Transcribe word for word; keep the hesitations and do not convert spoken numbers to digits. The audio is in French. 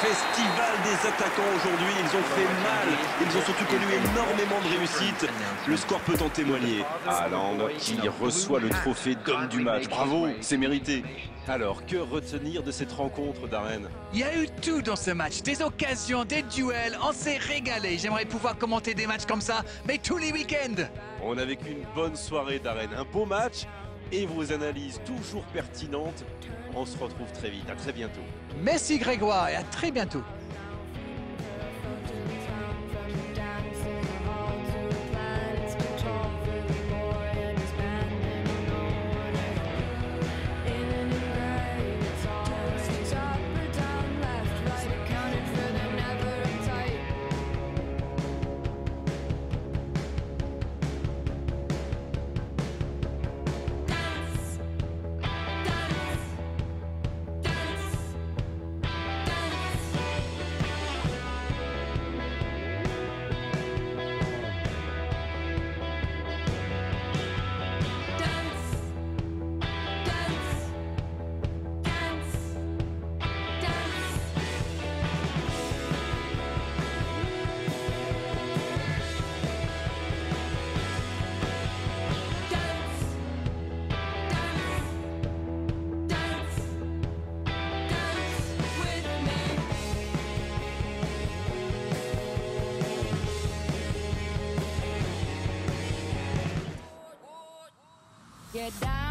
Festival des attaquants aujourd'hui, ils ont fait mal, ils ont surtout connu énormément de réussite. Le score peut en témoigner. Haaland qui reçoit le trophée d'homme du match. Bravo, c'est mérité. Alors, que retenir de cette rencontre, Darren? Il y a eu tout dans ce match, des occasions, des duels, on s'est régalé. J'aimerais pouvoir commenter des matchs comme ça, mais tous les week-ends. On a vécu une bonne soirée, Darren, un beau match et vos analyses toujours pertinentes. On se retrouve très vite, à très bientôt. Merci Grégoire et à très bientôt. Get down.